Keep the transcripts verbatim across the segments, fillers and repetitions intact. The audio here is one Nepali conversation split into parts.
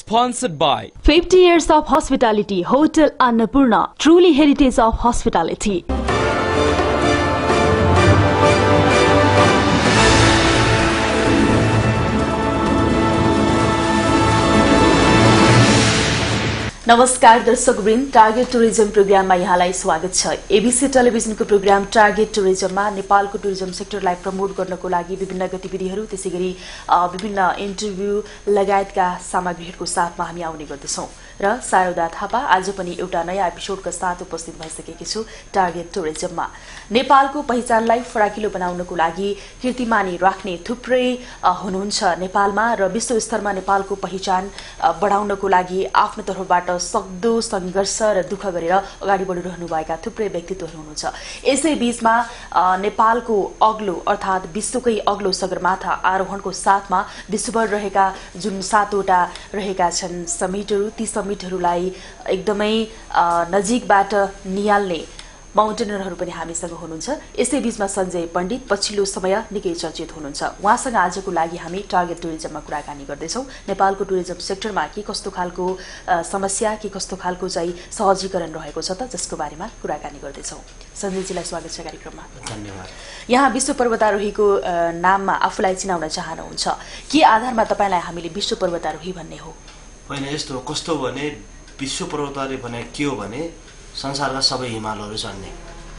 Sponsored by fifty years of hospitality, Hotel Annapurna, truly heritage of hospitality. नमस्कार दर्शकवृन्द, टार्गेट टुरिज्म प्रोग्राममा यहाँलाई स्वागत छ। एबीसी टेलिभिजनको प्रोग्राम टार्गेट टुरिज्ममा नेपालको टुरिज्म सेक्टरलाई प्रमोट गर्नको लागि विभिन्न गतिविधिहरू, त्यसैगरी विभिन्न इन्टरभ्यू लगायतका सामग्रीहरूको साथमा हामी आउने गर्दछौं र शारदा थापा आज पनि एउटा नयाँ एपिसोडका साथ उपस्थित भइसकेकी छु टार्गेट टुरिज्ममा। नेपालको पहिचानलाई फराकिलो बनाउनको लागि कीर्तिमानी राख्ने थुप्रै हुनुहुन्छ नेपालमा र विश्व स्तरमा नेपालको पहिचान बढाउनको लागि आफ्नो तर्फबाट सक्दो संघर्ष र दुःख गरेर अगाडि बढिरहनुभएका थुप्रै व्यक्तित्वहरू हुनुहुन्छ। यसै बीचमा नेपालको अग्लो अर्थात विश्वकै अग्लो सगरमाथा आरोहणको साथमा विश्वभर रहेका जुन सातवटा रहेका छन् समिटहरू, ती समिटहरूलाई एकदमै नजिकबाट निहाल्ने माउन्टेनरहरू पनि हामीसँग हुनुहुन्छ। यसै बीचमा सञ्जय पण्डित पछिल्लो समय निकै चर्चित हुनुहुन्छ। उहाँसँग आजको लागि हामी टार्गेट टुरिज्ममा कुराकानी गर्दैछौँ। नेपालको टुरिज्म सेक्टरमा के कस्तो खालको समस्या, के कस्तो खालको चाहिँ सहजीकरण रहेको छ त जसको बारेमा कुराकानी गर्दैछौँ। सञ्जयजीलाई स्वागत छ कार्यक्रममा। धन्यवाद। यहाँ विश्व पर्वतारोहीको नाममा आफूलाई चिनाउन चाहनुहुन्छ, के आधारमा तपाईलाई हामीले विश्व पर्वतारोही भन्ने हो? होइन, यस्तो कस्तो भने विश्व पर्वतारोही भने के हो भने संसारका सबै हिमालहरू चढ्ने,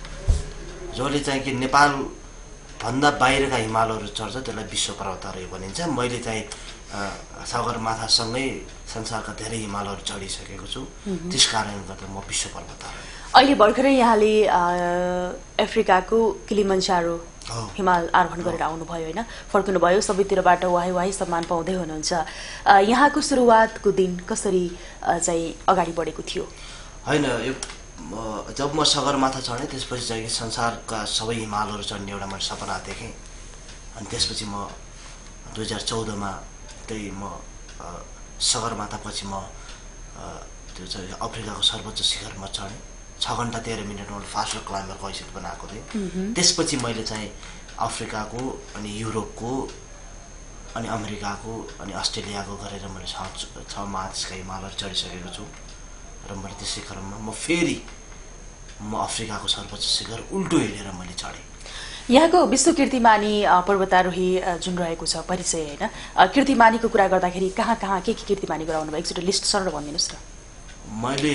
जसले चाहिँ कि नेपाल भन्दा बाहिरका हिमालहरू चढ्छ त्यसलाई विश्व पर्वतारोही भनिन्छ। मैले चाहिँ सगरमाथासँगै संसारका धेरै हिमालहरू चढिसकेको छु, त्यस कारणले गर्दा म विश्व पर्वतारोही। अहिले भर्खरै यहाँले अफ्रिकाको किलिमन्जारो हिमाल आरोहण गरेर आउनुभयो होइन, फर्किनुभयो, सबैतिरबाट वाही वाही सम्मान पाउँदै हुनुहुन्छ। यहाँको सुरुवातको दिन कसरी चाहिँ अगाडि बढेको थियो? होइन, यो जब म सगरमाथा चढेँ त्यसपछि चाहिँ संसारका सबै हिमालहरू चढ्ने एउटा मैले सपना देखेँ। अनि त्यसपछि म दुई हजार चौधमा त्यही म सगरमाथापछि म त्यो चाहिँ अफ्रिकाको सर्वोच्च शिखरमा चढेँ। छ घन्टा तेह्र मिनटमा मैले फास्टर क्लाइम्बरको हैसियत बनाएको थिएँ। त्यसपछि मैले चाहिँ अफ्रिकाको अनि युरोपको अनि अमेरिकाको अनि अस्ट्रेलियाको गरेर मैले छ छ महादेशका हिमालहरू चढिसकेको छु र मैले त्यो शिखरमा म फेरि म अफ्रिकाको सर्वोच्च शिखर उल्टो हिँडेर मैले चढेँ। यहाँको विश्व कीर्तिमानी पर्वतारोही जुन रहेको छ परिचय होइन, कीर्तिमानीको कुरा गर्दाखेरि कहाँ कहाँ के के कीर्तिमानी गराउनु भयो एकचोटि लिस्ट सर भनिदिनुहोस् न। मैले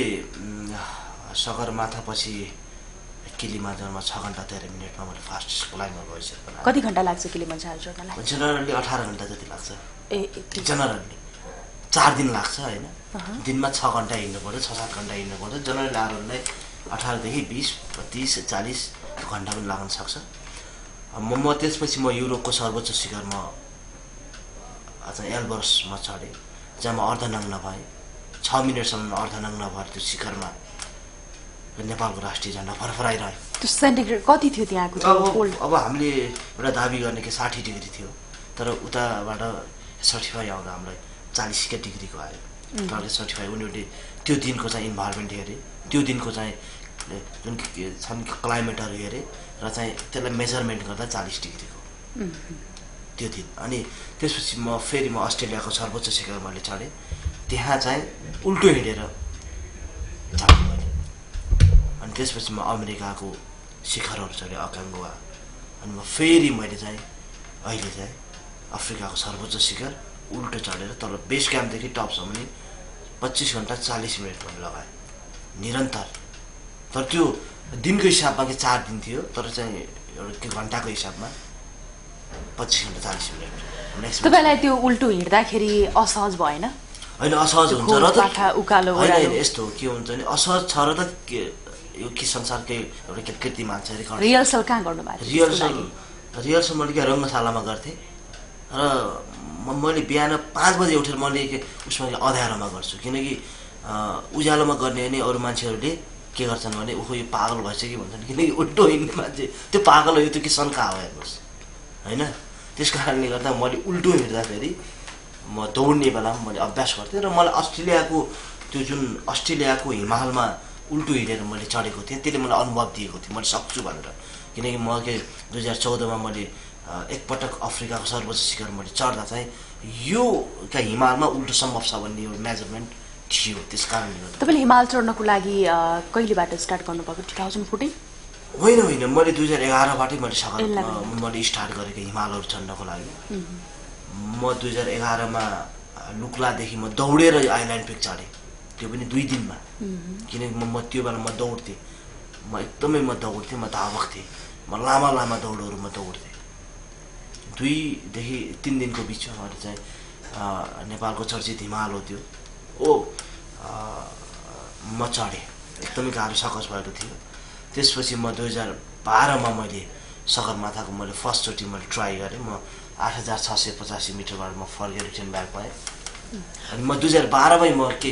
सगरमाथापछि किलिमन्जारोमा छ घन्टा तेह्र मिनटमा मैले फास्टेस्ट क्लाइम्बरको हैसियत बनाएँ। कति घन्टा लाग्छ किलिमन्जारो चढ्नलाई? जेनरली अठार घन्टा जति लाग्छ। ए जेनरली चार दिन लाग्छ होइन, दिनमा छ घन्टा हिँड्नु पर्छ, छ सात घन्टा हिँड्नु पर्छ। जनरली आरोहणलाई अठारदेखि बिस तीस चालिस घन्टा पनि लाग्न सक्छ। म म त्यसपछि म युरोपको सर्वोच्च शिखरमा चाहिँ एल्बर्समा चढेँ, जहाँ म अर्धनग्न भएँ। छ मिनटसम्म अर्धनग्न भएर त्यो शिखरमा नेपालको राष्ट्रिय झन्डा फरफराइरह्यो। त्यो सेन्टिग्रेड कति थियो त्यहाँको? अब अब हामीले एउटा दाबी गर्ने कि साठी डिग्री थियो, तर उताबाट सर्टिफाई आउँदा हामीलाई चालिसकै डिग्रीको आयो। तर सर्टिफाई उनीहरूले त्यो दिनको चाहिँ इन्भाइरोमेन्ट हेरे, त्यो दिनको चाहिँ जुन छन् क्लाइमेटहरू हेरे र चाहिँ त्यसलाई मेजरमेन्ट गर्दा चालिस डिग्रीको त्यो दिन। अनि त्यसपछि म फेरि म अस्ट्रेलियाको सर्वोच्च शिखर मैले चढेँ, त्यहाँ चाहिँ उल्टो हिँडेर चढेँ मैले। अनि त्यसपछि म अमेरिकाको शिखरहरू चढेँ, अकाङ्गुवा। अनि म फेरि मैले चाहिँ अहिले चाहिँ अफ्रिकाको सर्वोच्च शिखर उल्टो चढेर तल बेस क्याम्पदेखि टपसम्म नि पच्चिस घन्टा चालिस मिनट मैले लगाएँ निरन्तर। तर त्यो दिनको हिसाबमा कि चार दिन थियो, तर चाहिँ एउटा घन्टाको हिसाबमा पच्चिस घन्टा चालिस मिनट। तपाईँलाई त्यो उल्टो हिँड्दाखेरि असहज भएन? होइन, असहज हुन्छ र त उकालो होइन, यस्तो के हुन्छ नि असहज छ र त यो के संसारकै एउटा कीर्तिमान छ। रिहर्सल कहाँ गर्नुभएको? रिहर्सल रिहर्सल मैले क्या रङ्गशालामा गर्थेँ र मैले बिहान पाँच बजे उठेर मैले उसमा अँध्यारोमा गर्छु, किनकि उज्यालोमा गर्ने हो नि अरू मान्छेहरूले के गर्छन् भने ऊ यो पागल भएछ कि भन्छन्, किनकि उल्टो हिँड्ने मान्छे त्यो पागल हो, यो त के शङ्का हो हेर्नुहोस् होइन। त्यस कारणले गर्दा मैले उल्टो हिँड्दाखेरि म दौड्ने बेलामा मैले अभ्यास गर्थेँ र मलाई अस्ट्रेलियाको त्यो जुन अस्ट्रेलियाको हिमालमा उल्टो हिँडेर मैले चढेको थिएँ त्यसले मलाई अनुभव दिएको थियो मैले सक्छु भनेर। किनकि म के दुई हजार चौधमा मैले एकपटक अफ्रिकाको सर्वोच्च शिखर मैले चढ्दा चाहिँ यो का हिमालमा उल्टो सम्भव छ भन्ने एउटा मेजरमेन्ट थियो। त्यस कारणले गर्दा तपाईँले हिमाल चढ्नको लागि कहिलेबाट स्टार्ट गर्नुभएको? टु थाउजन्ड फोर्टिन होइन होइन मैले दुई हजार एघारबाटै मैले सघार मैले स्टार्ट गरेको हिमालहरू चढ्नको लागि। म दुई हजार एघारमा लुक्लादेखि म दौडेर आइल्यान्ड पिक चढेँ, त्यो पनि दुई दिनमा। किनकि म त्यो बेला म दौड्थेँ, म एकदमै म दौड्थेँ, म धावक थिएँ, म लामा लामा दौडहरू म दौड्थेँ। दुईदेखि तिन दिनको बिचमा मैले चाहिँ नेपालको चर्चित हिमाल हो त्यो ओ म चढेँ, एकदमै गाह्रो सकस भएको थियो। त्यसपछि म दुई हजार बाह्रमा मैले सगरमाथाको मैले फर्स्टचोटि मैले ट्राई गरेँ। म आठ हजार छ सय पचासी मिटरबाट म फर्केर रिटर्न ब्याक पाएँ। अनि म दुई हजार बाह्रमै म के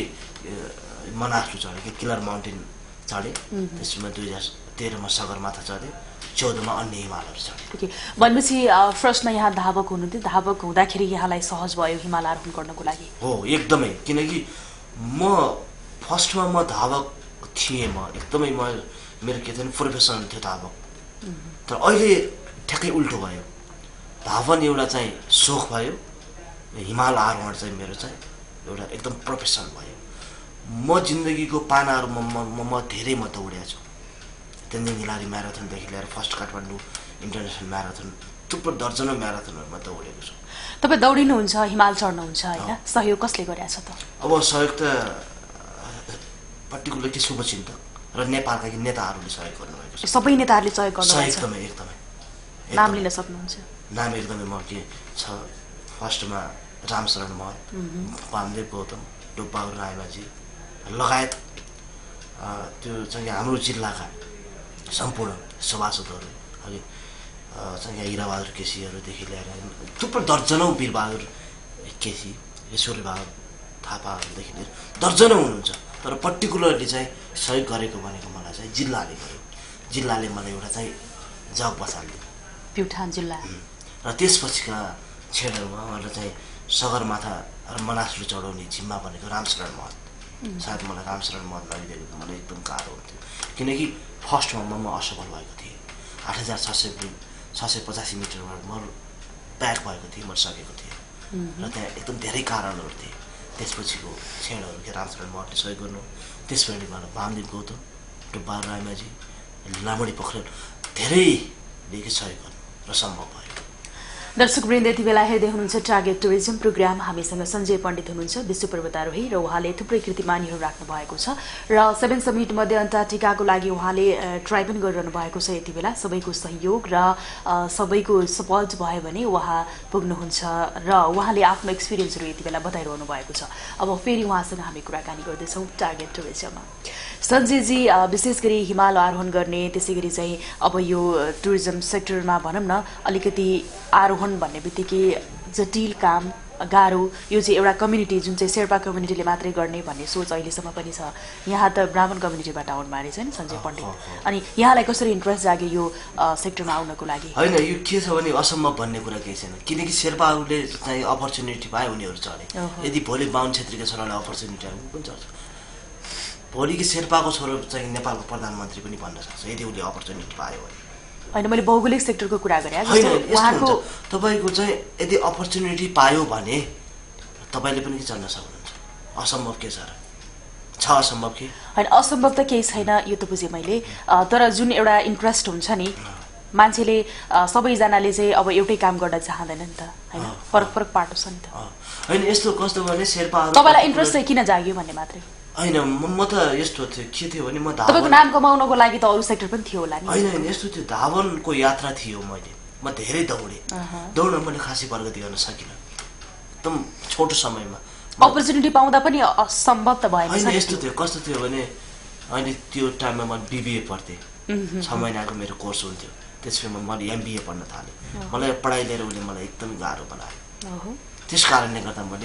मनासलु चढेँ, कि किलर माउन्टेन चढेँ। त्यसमा दुई हजार तेह्रमा सगरमाथा चढेँ, चौधमा अन्य हिमालहरू चढेँ। भनेपछि फर्स्टमा यहाँ धावक हुनुहुन्थ्यो, धावक हुँदाखेरि यहाँलाई सहज भयो हिमाल आरोहण गर्नको लागि? हो एकदमै, किनकि म फर्स्टमा म धावक थिएँ, म एकदमै म मेरो के थियो प्रोफेसनल थियो धावक। तर अहिले ठ्याक्कै उल्टो भयो, धावन एउटा चाहिँ सोख भयो, हिमाल आरोहण चाहिँ मेरो चाहिँ एउटा एकदम प्रोफेसन भयो। म जिन्दगीको पानाहरूमा म म धेरै म दौडेको छु। तेन्जिङ हिलारी म्याराथनदेखि लिएर फर्स्ट काठमाडौँ इन्टरनेसनल म्याराथन, थुप्रो दर्जनौँ म्याराथनहरू म दौडेको छु। तपाईँ दौडिनुहुन्छ, हिमाल चढ्नुहुन्छ होइन, सहयोग कसले गरेछ त? अब सहयोग त पर्टिकुलर कि शुभचिन्तक र नेपालका नेताहरूले सहयोग गर्नुभएको छ। सबै नेताहरूले सहयोग गर्नुभएको छ? एकदमै एकदमै। नाम लिन सक्नुहुन्छ? नाम एकदमै म के छ, फर्स्टमा रामशरण महल, वामदेव गौतम, डोब्बाबहादुर रायमाझी लगायत त्यो चाहिँ हाम्रो जिल्लाका सम्पूर्ण सभासदहरू, अनि चाहिँ हिराबहादुर केसीहरूदेखि लिएर थुप्रो दर्जनौँ, वीरबहादुर केसी, ईश्वरबहादुर थापाहरूदेखि लिएर दर्जनौँ हुनुहुन्छ। तर पर्टिकुलरली चाहिँ सहयोग गरेको भनेको मलाई चाहिँ जिल्लाले गर्यो। जिल्लाले मलाई एउटा चाहिँ जग बसाल्यो, प्युठान जिल्ला। र त्यसपछिका क्षणहरूमा मलाई चाहिँ सगरमाथा र मनासलु चढाउने जिम्मा भनेको रामशरण महल। सायद मलाई रामशरण महल नलिदिएको मलाई एकदम गाह्रो हुन्थ्यो, किनकि फर्स्टमा म असफल भएको थिएँ। आठ हजार छ सय छ सय पचासी मिटरबाट म ब्याक भएको थिएँ, म सकेको थिएँ। र त्यहाँ एकदम धेरै कारणहरू थिए। त्यसपछिको क्षणहरू के रामशरण महलले सहयोग गर्नु, त्यसपछि मलाई वामदेव गौतम, डोब्बाबहादुर रायमाझी, लामडी पोखरेल धेरैले सहयोग गर्नु र सम्भव भयो। दर्शकवृन्द, यति बेला हेर्दै हुनुहुन्छ टार्गेट टुरिज्म प्रोग्राम। हामीसँग सञ्जय पण्डित हुनुहुन्छ, विश्व पर्वतारोही, र उहाँले थुप्रै कीर्तिमानहरू राख्नु भएको छ र सेभेन समिट मध्ये अन्टार्कटिकाको लागि उहाँले ट्राई पनि गरिरहनु भएको छ। यति बेला सबैको सहयोग र सबैको सपोर्ट भयो भने उहाँ पुग्नुहुन्छ र उहाँले आफ्नो एक्सपिरियन्सहरू यति बेला बताइरहनु भएको छ। अब फेरि उहाँसँग हामी कुराकानी गर्दैछौँ टार्गेट टुरिज्ममा। सञ्जयजी, विशेष गरी हिमाल आरोहण गर्ने, त्यसै गरी चाहिँ अब यो टुरिज्म सेक्टरमा भनौँ न अलिकति आरोहण भन्ने बित्तिकै जटिल काम, गाह्रो, यो चाहिँ एउटा कम्युनिटी जुन चाहिँ शेर्पा कम्युनिटीले मात्रै गर्ने भन्ने सोच अहिलेसम्म पनि छ। यहाँ त ब्राह्मण कम्युनिटीबाट आउनु भएको छ नि सञ्जय पण्डित, अनि यहाँलाई कसरी इन्ट्रेस्ट जाग्यो यो सेक्टरमा आउनको लागि? होइन, यो के छ भने असम्भव भन्ने कुरा केही छैन, किनकि शेर्पाहरूले चाहिँ अपर्च्युनिटी पाए उनीहरू चढे। यदि भोलि बाहुन छेत्रीको छोरालाई अपर्च्युनिटी आयो पनि चढ्छ, भोलि कि शेर्पाको छोरो चाहिँ नेपालको प्रधानमन्त्री पनि भन्न सक्छ यदि उसले अपर्च्युनिटी पायो भने। होइन, मैले भौगोलिक सेक्टरको कुरा गरेँ। उहाँको तपाईँको चाहिँ यदि अपर्च्युनिटी पायो भने तपाईँले पनि चल्न सक्नुहुन्छ, असम्भव के छ र? छ असम्भव के? होइन, असम्भव त केही छैन, यो त बुझेँ मैले। तर जुन एउटा इन्ट्रेस्ट हुन्छ नि, मान्छेले सबैजनाले चाहिँ अब एउटै काम गर्न चाहँदैन नि त, होइन, फरक फरक पाटो छ नि त। होइन, यस्तो कस्तो भने शेर्पाहरू तपाईँलाई इन्ट्रेस्ट चाहिँ किन जाग्यो भन्ने मात्रै? होइन, म त यस्तो थियो, के थियो भने म तपाईँको नाम कमाउनको लागि त अरू सेक्टर पनि थियो होला नि? होइन होइन, यस्तो थियो, धावनको यात्रा थियो। मैले म धेरै दौडेँ, दौड्न मैले खासै प्रगति गर्न सकिनँ एकदम छोटो समयमा। अपर्च्युनिटी पाउँदा पनि असम्भव त भएन? होइन, यस्तो थियो, कस्तो थियो भने अहिले त्यो टाइममा म बिबिए पढ्थेँ, छ महिनाको मेरो कोर्स हुन्थ्यो। त्यसपछि मैले एमबिए पढ्न थालेँ। मलाई पढाइ लिएर उसले मलाई एकदमै गाह्रो बनायो। त्यस कारणले गर्दा मैले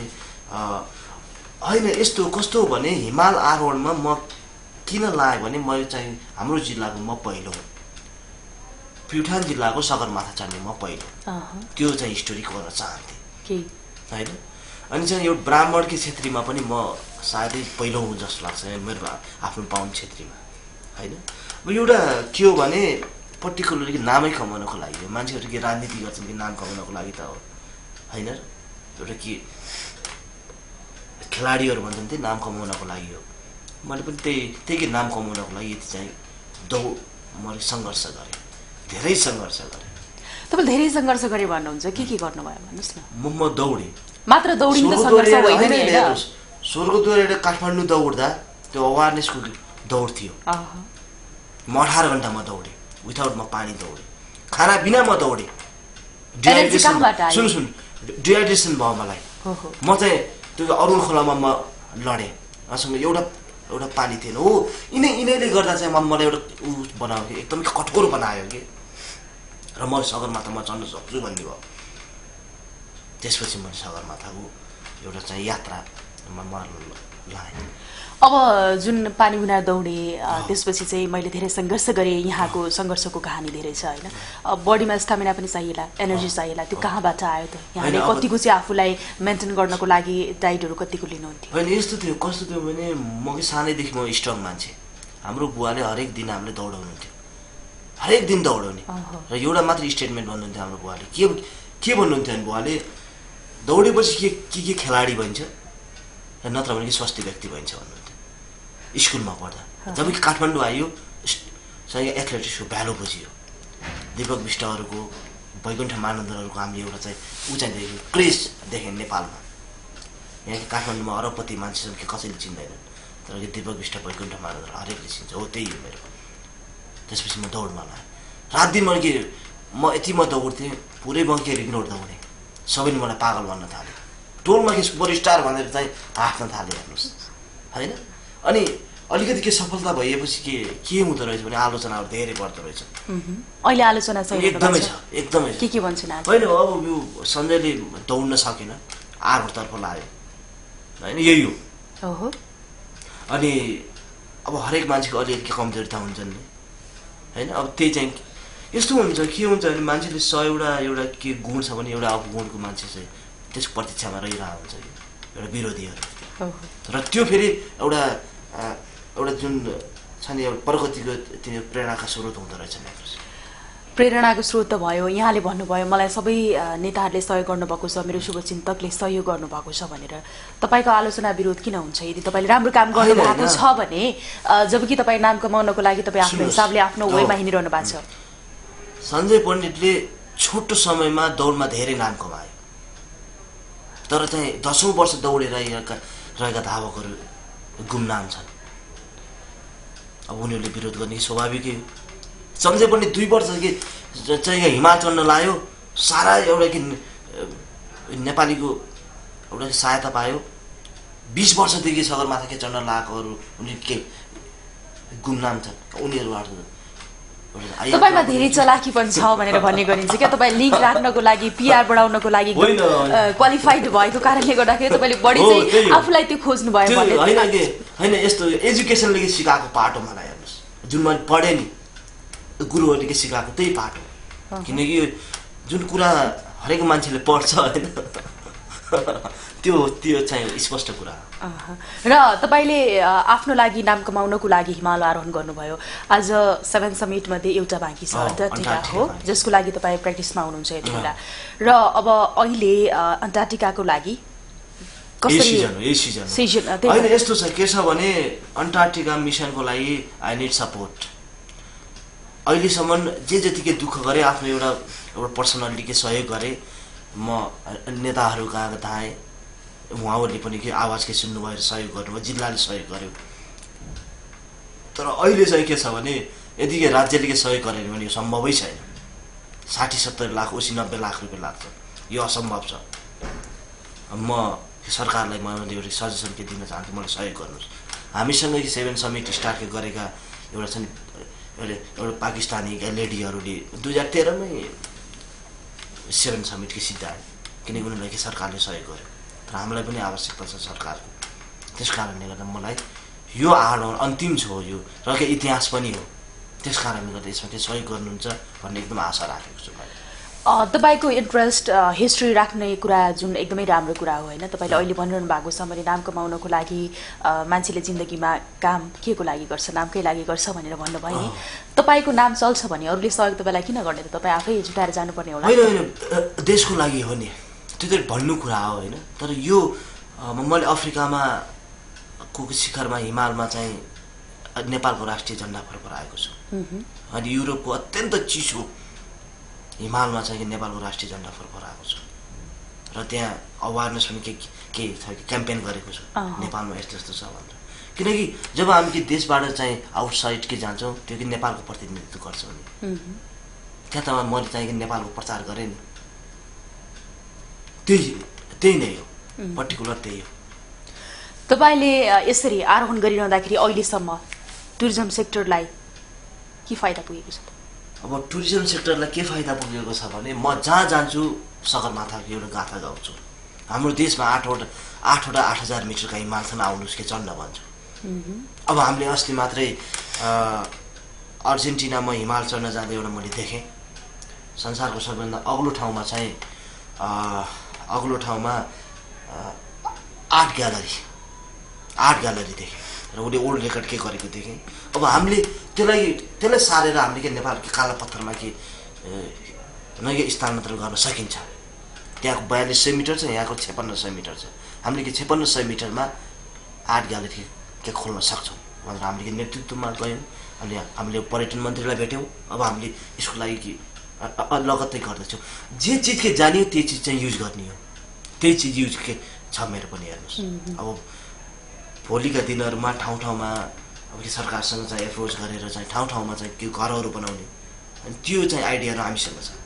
होइन, यस्तो कस्तो भने हिमाल आरोहणमा म किन लाग्यो भने मैले चाहिँ हाम्रो जिल्लाको म पहिलो हो, प्युठान जिल्लाको सगरमाथा चढ्ने म पहिलो, त्यो चाहिँ हिस्टोरी गर्न चाहन्थेँ होइन। अनि चाहिँ यो ब्राह्मणकी क्षेत्रमा पनि म सायदै पहिलो हुँ जस्तो लाग्छ मेरो आफ्नो बाहुन क्षेत्रमा होइन। अब एउटा के हो भने पर्टिकुलरली नामै कमाउनको लागि हो। मान्छेहरू के राजनीति गर्छन् कि नाम कमाउनको लागि त हो होइन। एउटा के खेलाडीहरू भन्छन् त्यही नाम कमाउनको लागि हो। मैले पनि त्यही त्यही के नाम कमाउनको लागि यति चाहिँ दौड मैले सङ्घर्ष गरेँ, धेरै सङ्घर्ष गरेँ। तपाईँले धेरै सङ्घर्ष गरेँ भन्नुहुन्छ, के के गर्नुभयो भन्नुहोस् न। म म दौडेँ। मात्र दौडिनु त सङ्घर्ष होइन नि हैन। स्वर्गद्वार काठमाडौँ दौड्दा त्यो अवेरनेसको दौड थियो। म अठार घन्टा म दौडेँ, विथआउट म पानी दौडेँ, खाना बिना म दौडेँ। डिहाइड्रेसन सुन सुन डिहाइड्रेसन भयो मलाई। म चाहिँ त्यो अरुण खोलामा म लडेँ, मसँग एउटा एउटा पानी थिएन हो। यिनै यिनैले गर्दा चाहिँ मलाई एउटा ऊ बनायो कि एकदमै कठोर बनायो कि, र म सगरमाथामा चढ्न सक्छु भन्ने भयो। त्यसपछि मैले सगरमाथाको एउटा चाहिँ यात्रामा म लाएँ। अब जुन पानी बिना दौडे त्यसपछि चाहिँ मैले धेरै सङ्घर्ष गरेँ। यहाँको सङ्घर्षको कहानी धेरै छ होइन। बडीमा स्टामिना पनि चाहिएला, एनर्जी चाहिएला, त्यो कहाँबाट आयो त? यहाँले कतिको चाहिँ आफूलाई मेन्टेन गर्नको लागि डाइटहरू कतिको लिनुहुन्थ्यो? होइन यस्तो थियो, कस्तो थियो भने म कि सानैदेखि म स्ट्रङ मान्छे। हाम्रो बुवाले हरेक दिन हामीले दौडाउनुहुन्थ्यो, हरेक दिन दौडाउने। र एउटा मात्र स्टेटमेन्ट भन्नुहुन्थ्यो हाम्रो बुवाले, के के भन्नुहुन्थ्यो भने बुवाले दौडेपछि के के के खेलाडी भइन्छ र नत्र भने कि स्वस्थ व्यक्ति भइन्छ भन्नुहुन्थ्यो स्कुलमा पढ्दा। जब कि काठमाडौँ आयो चाहिँ एथलेटिक्सको भ्यालु बुझियो। दीपक विष्टहरूको, वैकुण्ठ मानन्दरहरूको हामीले एउटा चाहिँ ऊ चाहिँ देख्यो, क्रेज देखेँ नेपालमा। यहाँ काठमाडौँमा अरबपति मान्छे छन् कि कसैले चिन्दैनन्, तर कि दीपक विष्ट, वैकुण्ठ मानन्दर हरेकले चिन्छ। हो त्यही हो मेरो। त्यसपछि म दौडमा लाएँ। रात दिन मैले के म यति म दौड्थेँ, पुरै बङ्के इग्नोर दौडेँ। सबैले मलाई पागल भन्न थाले, टोलमा के सुपर स्टार भनेर चाहिँ हाँस्न थाले हेर्नुहोस् होइन। अनि अलिकति के सफलता भइएपछि के के हुँदो रहेछ भने आलोचनाहरू धेरै बढ्दो रहेछ। अहिले आलोचना एकदमै छ, एकदमै के के भन्छन् होइन। अब यो सञ्जयले दौड्न सकेन, आर्मीतर्फ लाग्यो होइन, यही हो। अनि अब हरेक मान्छेको अलिअलि कमजोरिता हुन्छन् नि होइन। अब त्यही चाहिँ यस्तो हुन्छ, के हुन्छ भने मान्छेले सयवटा एउटा के गुण छ भने एउटा अवगुणको मान्छे चाहिँ त्यसको प्रतीक्षामा रहिरहेको हुन्छ कि एउटा विरोधीहरू। र त्यो फेरि एउटा एउटा जुन छ नि एउटा प्रगतिको त्यो प्रेरणाका स्रोत हुँदो रहेछ। प्रेरणाको स्रोत त भयो। यहाँले भन्नुभयो मलाई सबै नेताहरूले सहयोग गर्नुभएको छ, मेरो शुभचिन्तकले सहयोग गर्नुभएको छ भनेर। तपाईँको आलोचना विरोध किन हुन्छ? यदि तपाईँले राम्रो काम गर्नुभएको छ भने, जबकि तपाईँ नाम कमाउनको लागि तपाईँ आफ्नो हिसाबले आफ्नो वेमा हिँडिरहनु भएको छ। सञ्जय पण्डितले छोटो समयमा दौडमा धेरै नाम कमायो, तर चाहिँ दसौँ वर्ष दौडेर रहेका रहेका धावकहरू गुमनाम छन्। अब उनीहरूले विरोध गर्ने स्वाभाविकै हो। सञ्जय पण्डित दुई वर्ष कि चाहिँ हिमाल चढ्न लायो, सारा एउटा कि नेपालीको एउटा सहायता पायो। बिस वर्षदेखि सगरमाथा के चढ्न लगाएकोहरू उनी के गुमनाम छन्। उनीहरूबाट तपाईँमा धेरै चलाकी पनि छ भनेर भन्ने गरिन्छ क्या। तपाईँ लिङ्क राख्नको लागि, पिआर बढाउनको लागि क्वालिफाइड भएको कारणले गर्दाखेरि तपाईँले बढी चाहिँ आफूलाई त्यो खोज्नु भयो भने होइन के होइन। यस्तो एजुकेसनले के सिकाएको पाटो मलाई हेर्नुहोस्, जुन मैले पढेँ नि गुरुहरूले के सिकाएको त्यही पाटो। किनकि जुन कुरा हरेक मान्छेले पढ्छ होइन, त्यो त्यो चाहिँ स्पष्ट कुरा। र तपाईँले आफ्नो लागि नाम कमाउनको लागि हिमाल आरोहण गर्नुभयो। आज सेभेन समिट मध्ये एउटा बाँकी छ, अन्टार्कटिका हो, जसको लागि तपाईँ प्र्याक्टिसमा हुनुहुन्छ यति बेला। र अब अहिले अन्टार्कटिकाको लागि होइन यस्तो छ, के छ भने अन्टार्कटिका मिसनको लागि आई निड सपोर्ट। अहिलेसम्म जे जतिकै दुःख गरेँ, आफ्नो एउटा एउटा पर्सनालिटीकै सहयोग गरेँ, म नेताहरू कहाँ धाएँ, उहाँहरूले पनि के आवाज के सुन्नुभयो, सहयोग गर्नुभयो, जिल्लाले सहयोग गर्यो। तर अहिले चाहिँ के छ भने यतिकै राज्यले के सहयोग गरेन भने यो सम्भवै छैन। साठी सत्तर लाख असी नब्बे लाख रुपियाँ लाग्छ, यो असम्भव छ। म सरकारलाई म एउटा सजेसन के दिन चाहन्छु, मलाई सहयोग गर्नुहोस्। हामीसँगै सेभेन समिट स्टार्ट गरेका एउटा छन् एउटा एउटा पाकिस्तानी लेडीहरूले दुई हजार तेह्रमै सेभेन समिटकै सिद्धायो, किनकि उनीहरूलाई के सरकारले सहयोग गर्यो। तर हामीलाई पनि आवश्यकता छ सरकारको। त्यस कारणले गर्दा मलाई यो आडो अन्तिम छ यो, र के इतिहास पनि हो। त्यस कारणले गर्दा यसमा के सहयोग गर्नुहुन्छ भन्ने एकदम आशा राखेको छु मैले। तपाईको इन्ट्रेस्ट हिस्ट्री राख्ने कुरा जुन एकदमै राम्रो कुरा हो हैन तपाईले अहिले भनिरहनु भएको छ भने नाम कमाउनको लागि मान्छेले जिन्दगीमा काम के को लागि गर्छ नामकै लागि गर्छ भनेर भन्नुभयो नि तपाईको नाम चल्छ भने अरूले सहयोग तपाईलाई किन गर्ने त तपाई आफै जुटाएर जानुपर्ने होला हैन हैन देशको लागि हो नि त्यो त भन्नु कुरा हो हैन तर यो मैले अफ्रिकामा को शिखरमा हिमालमा चाहिँ नेपालको राष्ट्रिय झण्डा फरफराएको छु अनि युरोपको अत्यन्त चिसो हिमालमा चाहिँ नेपालको राष्ट्रिय झण्डा फरफराएको छ र त्यहाँ अवेरनेस पनि के के छ कि क्याम्पेन गरेको छु नेपालमा यस्तो यस्तो छ भनेर किनकि जब हामी कि देशबाट चाहिँ आउटसाइड के जान्छौँ त्यो कि नेपालको प्रतिनिधित्व गर्छौँ नि त्यहाँ त मैले चाहिँ कि नेपालको प्रचार गरेँ नि त्यही त्यही नै हो पर्टिकुलर त्यही हो तपाईले यसरी आरोहण गरिरहँदाखेरि अहिलेसम्म टुरिज्म सेक्टरलाई के फाइदा पुगेको छ अब टुरिज्म सेक्टरलाई के फाइदा पुगेको छ भने म जहाँ जान्छु सगरमाथाको एउटा गाथा गाउँछु हाम्रो देशमा आठवटा आठवटा आठ हजार मिटरका हिमाल छन् आउनुहोस् के चढ्न भन्छु अब हामीले अस्ति मात्रै अर्जेन्टिनामा हिमाल चढ्न जाँदा एउटा मैले देखेँ संसारको सबैभन्दा अग्लो ठाउँमा चाहिँ अग्लो ठाउँमा आर्ट ग्यालरी आर्ट ग्यालरी देखेँ र उसले ओल्ड रेकर्ड के गरेको देखेँ अब हामीले त्यसलाई त्यसलाई सारेर हामीले के नेपालको काला पत्थरमा के नयाँ स्थानान्तरण गर्न सकिन्छ त्यहाँको बयालिस सय मिटर छ यहाँको छप्पन्न सय मिटर छ हामीले के छप्पन्न सय मिटरमा आर्ट ग्यालरी के खोल्न सक्छौँ भनेर हामीले नेतृत्वमा गयौँ अनि हामीले पर्यटन मन्त्रीलाई भेट्यौँ अब हामीले यसको लागि कि लगत्तै गर्दैछौँ जे चिज के जानियो त्यो चिज चाहिँ युज गर्ने हो त्यही चिज युज के छ मेरो पनि हेर्नुहोस् अब भोलिका दिनहरूमा ठाउँ ठाउँमा अब कि सरकारसँग चाहिँ एप्रोच गरेर चाहिँ ठाउँ ठाउँमा चाहिँ के घरहरू बनाउने अनि त्यो चाहिँ आइडियाहरू हामीसँग छ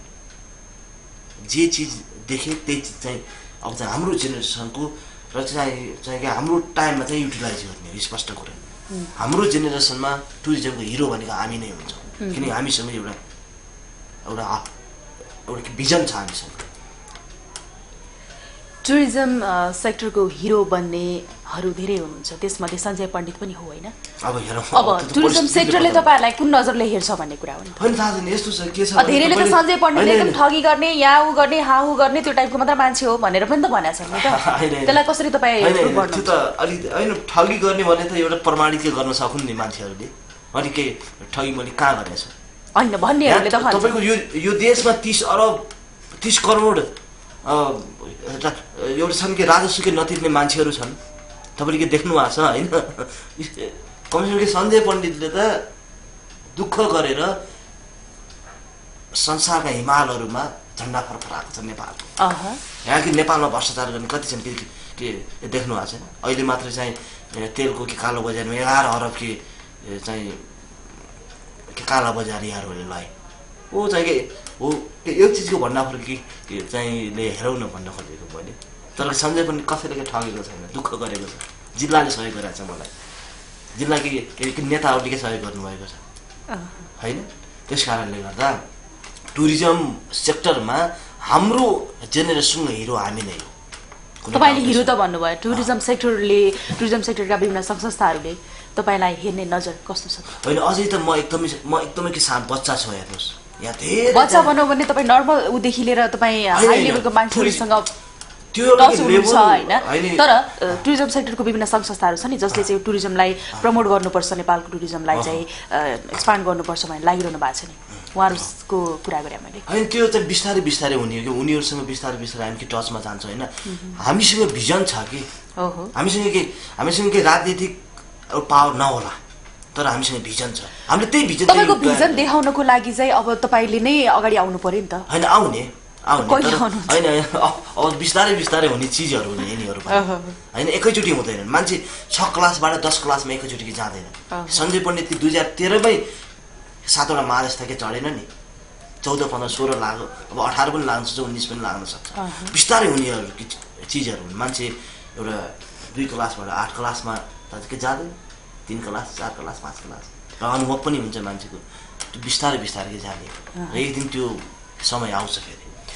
जे चिज देखे त्यही चिज चाहिँ अब चाहिँ हाम्रो जेनेरेसनको र चाहिँ चाहिँ हाम्रो टाइममा चाहिँ युटिलाइज गर्ने हो स्पष्ट कुरा हाम्रो जेनेरेसनमा टुरिज्मको हिरो भनेको हामी नै हुन्छौँ किनकि हामीसँग एउटा एउटा एउटा भिजन छ हामीसँग टुरिज्म सेक्टरको हिरो बन्नेहरू धेरै हुनुहुन्छ त्यसमध्ये सञ्जय पण्डित पनि हो हैन अब हेरौँ अब टुरिज्म सेक्टरले तपाईहरुलाई कुन नजरले हेर्छ भन्ने कुरा हो नि हैन थाहा छैन यस्तो छ के छ धेरैले त सञ्जय पण्डितले एकदम ठगी गर्ने यहाँ उ गर्ने हा उ गर्ने त्यो टाइपको मात्र मान्छे हो भनेर पनि त भनेछ नि त त्यसलाई कसरी तपाई हेर्नु पर्छ त्यो त अलि हैन ठगी गर्ने भने त एउटा प्रमाणित के गर्न सक्नु नि मान्छेहरुले अनि के ठगी मैले कहाँ गरेछ हैन भन्नेहरुले त भन्छ तपाईको यो यो देशमा तीस अरब तीस करोड एउटा छन् कि राजस्व के नतिर्ने मान्छेहरू छन् तपाईले के देख्नु भएको छ हैन कमसेकम के सञ्जय पण्डितले त दुःख गरेर संसारका हिमालहरूमा झण्डा फरफराएको छ नेपालको अह यहाँ कि नेपालमा भ्रष्टाचार गर्ने कति छन् के के देख्नु भएको छैन अहिले मात्र चाहिँ तेलको कि कालो बजारमा एघार अरब के चाहिँ के काला बजारीहरूले लाए ओ चाहिँ के हो यो चिजको भन्दा फरक कि चाहिँ ले हेरौ न भन्न खोजेको मैले तर सञ्जय पनि कसैले के ठगेको छैन दुःख गरेको छ जिल्लाले सहयोग गरेको छ मलाई जिल्ला के नेताहरूले के सहयोग गर्नुभएको छ हैन त्यस कारणले गर्दा टुरिज्म सेक्टरमा हाम्रो जेनेरेसनको हिरो हामी नै हो तपाईले हिरो त भन्नुभयो टुरिज्म सेक्टरले टुरिज्म सेक्टरका विभिन्न संस्थाहरूले तपाईलाई हेर्ने नजर कस्तो छ हैन अझै त म एकदमै म एकदमै के सानो बच्चा छु हेर्नुस् यहाँ धेरै बच्चा भनौं भने तपाई नर्मल उदेखि लिएर तपाई हाई लेभलको मान्छेहरुसँग त्यो एउटा लेभल छ हैन तर टुरिज्म सेक्टरको विभिन्न संघ संस्थाहरू छ नि जसले चाहिँ टुरिज्मलाई प्रमोट गर्नुपर्छ नेपालको टुरिज्मलाई चाहिँ एक्सपान्ड गर्नुपर्छ भन्ने लागिरहनु भएको छ नि उहाँहरुको कुरा गरे मैले हैन त्यो चाहिँ बिस्तारै बिस्तारै हुने हो कि उनीहरुसँग बिस्तारै बिस्तारै हामी के टचमा जान्छौं हैन हामीसँग भिजन छ कि ओहो हामीसँग के हामीसँग के राजनीतिक पावर नहोला तर हामीसँग भिजन छ हामीले त्यही भिजन चाहिँ तपाईको भिजन देखाउनको लागि चाहिँ अब तपाईले नै अगाडि आउनु पर्यो नि त हैन आउने आउने हैन अब बिस्तारै बिस्तारै हुने चीजहरु हुने यिनीहरु हैन एकैचोटी हुँदैन मान्छे छ क्लासबाट दस क्लासमा एकैचोटी जाँदैन सञ्जय पण्डित दुई हजार तेह्र मै सातवटा महाराष्ट्र के चढेन नि चौध पन्ध्र सोह्र लाग्यो अब अठार पनि लाग्न सक्छ उन्नाइस पनि लाग्न सक्छ बिस्तारै हुनेहरु चीजहरु हुन् मान्छे एउटा दुई क्लासबाट आठ क्लासमा के जाँदैन तीन क्लास चार क्लास पाँच क्लास र अनुभव पनि हुन्छ मान्छेको त्यो बिस्तारै बिस्तारै जाने र एक दिन त्यो समय आउँछ फेरि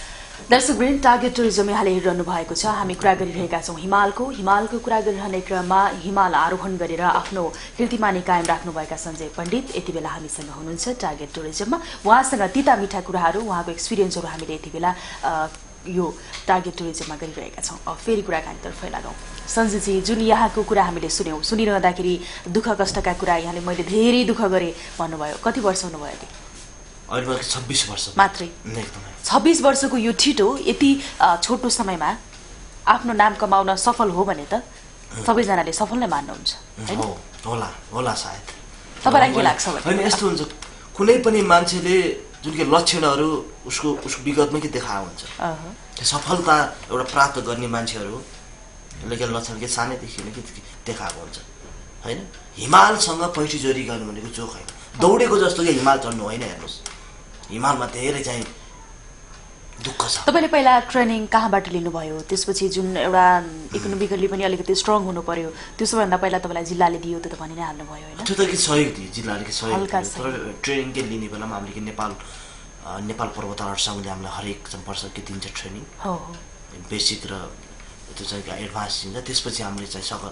दर्शकवृन्द, टार्गेट टुरिज्म यहाँले हेरिरहनु भएको छ। हामी कुरा गरिरहेका छौँ हिमालको हिमालको कुरा गरिरहने क्रममा हिमाल आरोहण गरेर आफ्नो कीर्तिमानी कायम राख्नुभएका सञ्जय पण्डित यति बेला हामीसँग हुनुहुन्छ टार्गेट टुरिज्ममा। उहाँसँग तिता मिठा कुराहरू, उहाँको एक्सपिरियन्सहरू हामीले यति बेला यो टार्गेट टुरिज्ममा गरिरहेका छौँ। अब फेरि कुराकानीतर्फ लागौँ। सञ्जयजी, जुन यहाँको कुरा हामीले सुन्यौँ, सुनिरहँदाखेरि दुःख कष्टका कुरा, यहाँले मैले धेरै दुःख गरेँ भन्नुभयो। कति वर्ष हुनुभयो अहिले? अहिले छब्बिस वर्ष मात्रै। छब्बिस वर्षको यो छिटो यति छोटो समयमा आफ्नो नाम कमाउन सफल हो भने त सबैजनाले सफल नै मान्नुहुन्छ हैन? होला होला सायद। तपाईलाई के लाग्छ? हैन, यस्तो हुन्छ, कुनै पनि मान्छेले जुन के लक्षणहरू उसको उसको विगतमै के देखाएको हुन्छ। त्यो सफलता एउटा प्राप्त गर्ने मान्छेहरूले के लक्षण के सानैदेखि नै के देखाएको हुन्छ हैन? हिमालसँग पैठी जोरी गर्नु भनेको जोक होइन। दौडेको जस्तो कि हिमाल चढ्नु होइन। हेर्नुहोस्, हिमालमा धेरै चाहिँ दुःख छ। तपाईँले पहिला ट्रेनिङ कहाँबाट लिनुभयो? त्यसपछि जुन एउटा इकोनोमिकली पनि अलिकति स्ट्रङ हुनु पर्यो, त्यो सबैभन्दा पहिला तपाईँलाई जिल्लाले दियो, त्यो त भनि नै हाल्नुभयो होइन? त्यो त कि सहयोग दियो, जिल्लाले कि सहयोग दियो। तर ट्रेनिङ के लिने बेलामा हामीले कि नेपाल नेपाल पर्वतारोहण सङ्घले हामीलाई हरेक वर्ष के दिन्छ ट्रेनिङ, बेसिक र त्यो चाहिँ एडभान्स दिन्छ। त्यसपछि हामीले चाहिँ सगर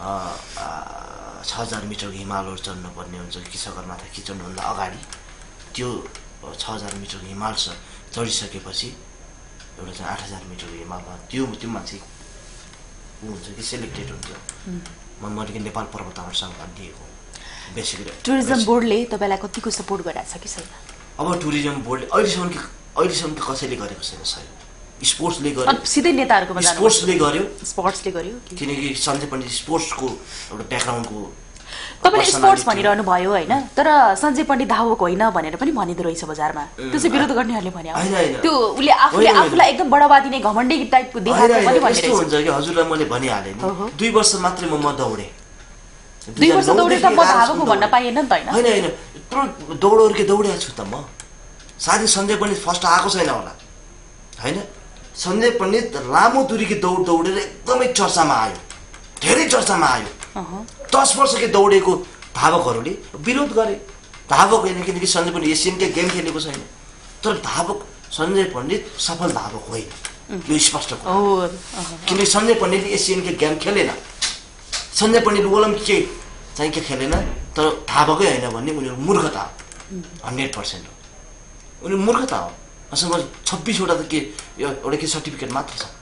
छ हजार मिटरको हिमालहरू चढ्नुपर्ने हुन्छ कि सगरमाथा कि चढ्नुभन्दा अगाडि त्यो छ हजार मिटरको हिमाल चढिसकेपछि एउटा चाहिँ आठ हजार मिटरको हिमालमा त्यो त्यो मान्छे ऊ हुन्छ कि सेलेक्टेड हुन्छ। म मैले कि नेपाल पर्वतारोहण सङ्घबाट दिएको बेसिक। टुरिज्म बोर्डले तपाईँलाई कतिको सपोर्ट गरेको छ कि छैन? अब टुरिज्म बोर्डले अहिलेसम्म कि अहिलेसम्म त कसैले गरेको छैन सहयोग। स्पोर्ट्सले गर्यो, सिधै नेताहरूको स्पोर्ट्सले गर्यो स्पोर्ट्सले गर्यो किनकि सञ्जय पण्डित स्पोर्ट्सको एउटा ब्याकग्राउन्डको। तपाईँले स्पोर्ट्स भनिरहनु भयो होइन, तर सञ्जय पण्डित धावक होइन भनेर पनि भनिँदो रहेछ बजारमा। त्यो चाहिँ विरोध गर्नेहरूले भने त्यो उसले आफूले आफूलाई एकदम बढावा दिने घमण्डी टाइपको देखाएको पनि भनिरहेछ। यस्तो हुन्छ कि हजुरलाई मैले भनिहालेँ नि, दुई वर्ष मात्रै म म दौडेँ। दुई वर्ष दौडे त म धावक भन्न पाइएन नि त होइन? होइन होइन, यत्रो दौडोर्के दौडेको छु त म। साथै सञ्जय पण्डित फर्स्ट आएको छैन होला होइन? सञ्जय पण्डित लामो दूरीको दौड दौडेर एकदमै चर्चामा आयो, धेरै चर्चामा आयो। दस वर्षकै दौडेको धावकहरूले विरोध गरे। धावक होइन, किनकि सञ्जय पण्डित एसियनकै गेम खेलेको छैन। तर धावक सञ्जय पण्डित सफल धावक होइन, यो स्पष्ट कुरा। किनकि सञ्जय पण्डितले एसियनकै गेम खेलेन, सञ्जय पण्डित ओलम्पिक चाहिँ के खेलेन, तर धावकै होइन भन्ने उनीहरू मूर्खता हो, हन्ड्रेड पर्सेन्ट हो। उनीहरू मूर्खता हो। असँग छब्बिसवटा त के एउटा के सर्टिफिकेट मात्र छ।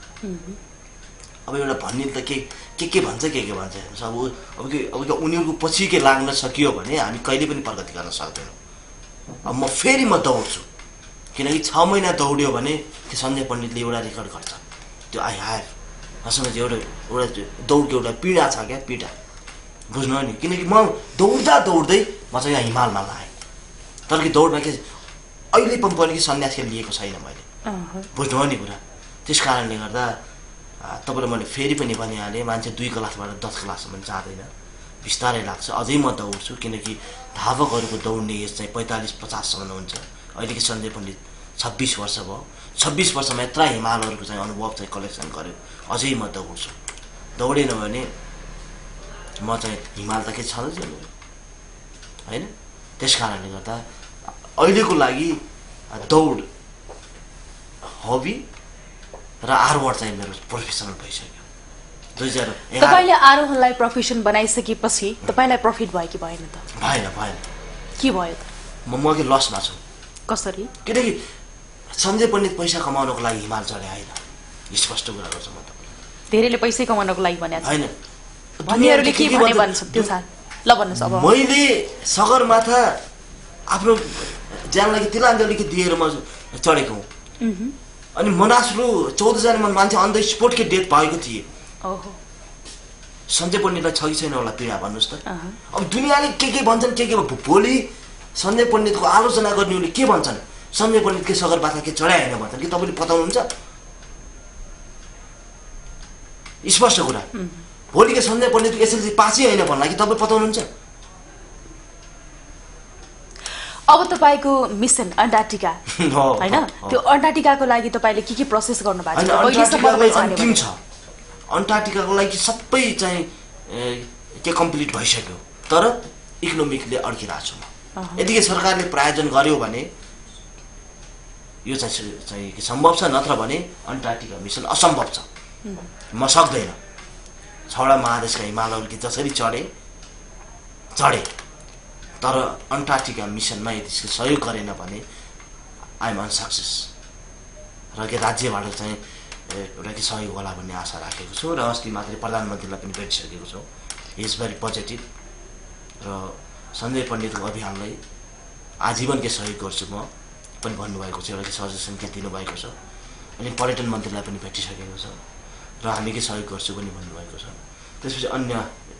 अब एउटा भन्ने त के के के भन्छ के के भन्छ हेर्नुहोस्। अब अब के अब के उनीहरूको पछि के लाग्न सकियो भने हामी कहिले पनि प्रगति गर्न सक्दैनौँ। अब म फेरि म दौड्छु, किनकि छ महिना दौड्यो भने त्यो सञ्जय पण्डितले एउटा रेकर्ड गर्छ। त्यो आई हायर मसँग चाहिँ एउटा एउटा दौडको एउटा पीडा छ क्या, पीडा बुझ्नु नि। किनकि म दौड्दा दौड्दै म चाहिँ यहाँ हिमालमा लागेँ, तर कि दौडमा के अहिले पनि पनि कि सन्यास लिएको छैन मैले, बुझ्नु हो नि कुरा। त्यस कारणले गर्दा तपाईँलाई मैले फेरि पनि भनिहालेँ, मान्छे दुई क्लासबाट दस क्लाससम्म जाँदैन, बिस्तारै लाग्छ। अझै म दौड्छु, किनकि धावकहरूको दौड्ने एज चाहिँ पैँतालिस पचाससम्म हुन्छ। अहिलेको सञ्जय पण्डित छब्बिस वर्ष भयो, छब्बिस वर्षमा यत्र हिमालहरूको चाहिँ अनुभव चाहिँ कलेक्सन गर्यो। अझै म दौड्छु, दौडेन भने म चाहिँ हिमाल त के छँदैछ होइन? त्यस कारणले गर्दा अहिलेको लागि दौड हबी र आरोहण चाहिँ मेरो प्रोफेसनल भइसक्यो। दुई हजार तपाईँले आरोहणलाई प्रोफेसन बनाइसकेपछि तपाईँलाई प्रफिट भयो कि भएन त? भएन भएन। के भयो त? म म के लसमा छु। कसरी? किनकि सञ्जय पण्डित पैसा कमाउनको लागि हिमाल चढे होइन, स्पष्ट कुरा गर्छु म तपाईँलाई। धेरैले पैसै कमाउनको लागि भनेको होइन, भन्नेहरूले के भने भन्छ त्यो साल ल भन्नुहोस्। अब मैले सगरमाथा आफ्नो ज्यानलाई तिलाञ्जली दिएर म चढेको हुँ। अनि मनासलु चौधजनामा मान्छे अन द स्पोटकै डेथ भएको थिए। सञ्जय पण्डितलाई छ कि छैन होला पीडा भन्नुहोस् त। अब दुनियाँले के के भन्छन् के के भोलि सञ्जय पण्डितको आलोचना गर्नेहरूले के भन्छन्? सञ्जय पण्डितकै सगरमाथा के चढाए होइन भन्छन् कि तपाईँले पताउनुहुन्छ? स्पष्ट कुरा। भोलिको सञ्जय पण्डितको एसएलसी पासै होइन भन्ला कि तपाईँ पताउनुहुन्छ? अब तपाईको मिसन अन्टार्कटिका हैन, त्यो अन्टार्कटिकाको लागि तपाईले के के प्रोसेस गर्नु भएको छ? अन्तिम छ। अन्टार्कटिकाको लागि सबै चाहिँ के कम्प्लिट भइसक्यो, तर इकोनोमिकले अड्किरहेको छु म। यतिकै सरकारले प्रायोजन गर्यो भने यो चाहिँ चाहिँ के सम्भव छ, नत्र भने अन्टार्कटिका मिसन असम्भव छ, म सक्दैन। छवटा महादेशका हिमालहरू कि जसरी चढे चढे तर अन्टार्कटिका मिसनमा यदि त्यसको सहयोग गरेन भने आइ एम अनसक्सेस र के राज्यबाट चाहिँ एउटा के सहयोग होला भन्ने आशा राखेको छु र अस्ति मात्रै प्रधानमन्त्रीलाई पनि भेटिसकेको छु। हि इज भेरी पोजिटिभ र सञ्जय पण्डितको अभियानलाई आजीवनकै सहयोग गर्छु म पनि भन्नुभएको छ, एउटा सजेसन के दिनुभएको छ। अनि पर्यटन मन्त्रीलाई पनि भेटिसकेको छ र हामी के सहयोग गर्छु पनि भन्नुभएको छ। त्यसपछि अन्य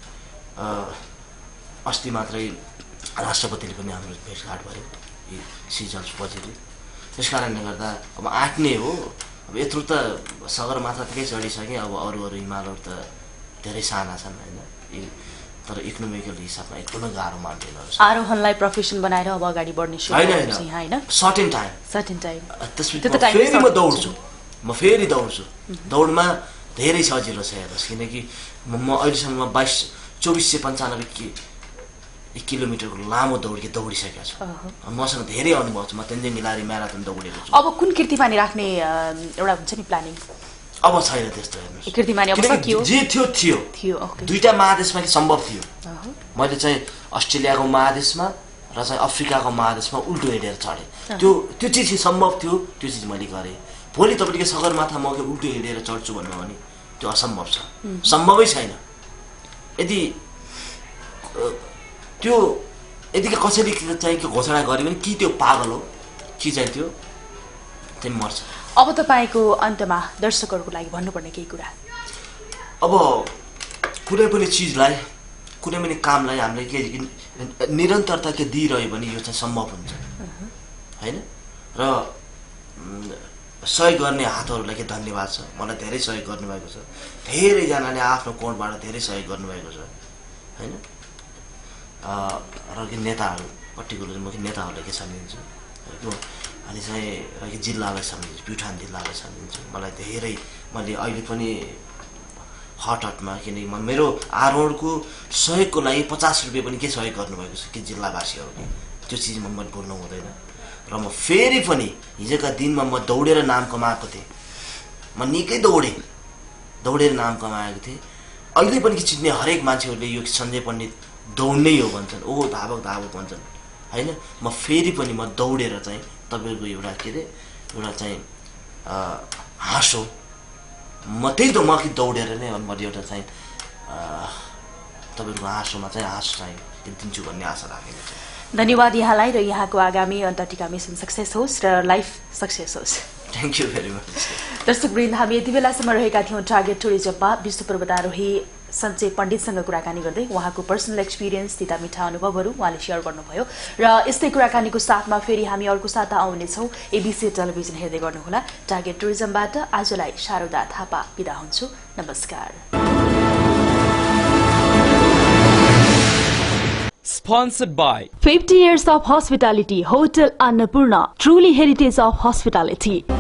अस्ति मात्रै राष्ट्रपतिले पनि हाम्रो भेटघाट भयो, सिजल्स पोजिटिभ। त्यस कारणले गर्दा अब आँट्ने हो, अब यत्रो त सगरमाथाकै चढिसकेँ, अब अरू अरू हिमालहरू त धेरै साना छन् होइन, तर इकोनोमिकल हिसाबमा एकदमै गाह्रो मान्दैनहरू छ। आरोहणलाई प्रोफेसन बनाएर अब अगाडि बढ्ने होइन, सर्टेन टाइम सर्टेन टाइम त्यसपछि फेरि म दौड्छु, म फेरि दौड्छु। दौडमा धेरै सजिलो छ हेर्नुहोस्, किनकि म अहिलेसम्म बाइस चौबिस सय पन्चानब्बे कि एक किलोमिटरको लामो दौड के दौडिसकेको छु। मसँग धेरै अनुभव छ, म तेन्जिङ हिलारी म्याराथन दौडेको छु। अब कुन कीर्तिमानी राख्ने एउटा हुन्छ नि प्लानिङ? अब छैन त्यस्तो, हेर्नुहोस् कीर्तिमानी अब सकियो, जे थियो थियो थियो। दुईटा महादेशमा कि सम्भव थियो। मैले चाहिँ अस्ट्रेलियाको महादेशमा र चाहिँ अफ्रिकाको महादेशमा उल्टो हिँडेर चढेँ, त्यो त्यो चिज सम्भव थियो, त्यो चिज मैले गरेँ। भोलि तपाईँले सगरमाथा म के उल्टो हिँडेर चढ्छु भन्नु भने त्यो असम्भव छ, सम्भवै छैन। यदि त्यो यदि कसैले चाहिँ के घोषणा गर्यो भने कि त्यो पागल हो कि चाहिँ त्यो चाहिँ मर्छ। अब तपाईँको अन्तमा दर्शकहरूको लागि भन्नुपर्ने केही कुरा? अब कुनै पनि चिजलाई, कुनै पनि कामलाई हामीले के निरन्तरता के दिइरह्यो भने यो चाहिँ सम्भव हुन्छ होइन। र सहयोग गर्ने हातहरूलाई के धन्यवाद छ, मलाई धेरै सहयोग गर्नुभएको छ, धेरैजनाले आफ्नो कोणबाट धेरै सहयोग गर्नुभएको छ होइन। र के नेताहरू पर्टिकुलर म कि नेताहरूलाई के सम्झिन्छु अनि चाहिँ र के जिल्लालाई सम्झिन्छु, प्युठान जिल्लालाई सम्झिन्छु। मलाई धेरै मैले अहिले पनि हट हटमा किनकि म मेरो आरोहणको सहयोगको लागि पचास रुपियाँ पनि के सहयोग गर्नुभएको छ कि जिल्लावासीहरूले, त्यो चिज म मैले भुल्नु हुँदैन। र म फेरि पनि हिजोका दिनमा म दौडेर नाम कमाएको थिएँ, म निकै दौडेँ, दौडेर नाम कमाएको थिएँ। अहिले पनि कि चिन्ने हरेक मान्छेहरूले यो सञ्जय पण्डित दौड्नै हो भन्छन्, ओ धावक धावक भन्छन् होइन। म फेरि पनि म दौडेर चाहिँ तपाईँको एउटा के अरे एउटा चाहिँ हाँसो, म त्यही त म कि दौडेर नै मैले एउटा चाहिँ तपाईँको हाँसोमा चाहिँ हाँसो चाहिँ दिन्छु भन्ने आशा राखेको छु। धन्यवाद यहाँलाई र यहाँको आगामी अन्टार्कटिका मिसन सक्सेस होस् र लाइफ सक्सेस होस्। Thank you very much. दर्शकवृन्द, हामी यति बेलासम्म रहेका थियौँ टार्गेट टुरिज्ममा विश्व पर्वतारोही सञ्जय पण्डितसँग कुराकानी गर्दै उहाँको पर्सनल एक्सपिरियन्स, तिता मिठा अनुभवहरू उहाँले सेयर गर्नुभयो। र यस्तै कुराकानीको साथमा फेरि हामी अर्को साता आउनेछौँ। एबीसी टेलिभिजन हेर्दै गर्नुहोला। टार्गेट टुरिज्मबाट आजलाई शारदा थापा बिदा हुन्छु। नमस्कार। Sponsored by fifty years of hospitality, Hotel Annapurna, truly heritage of hospitality.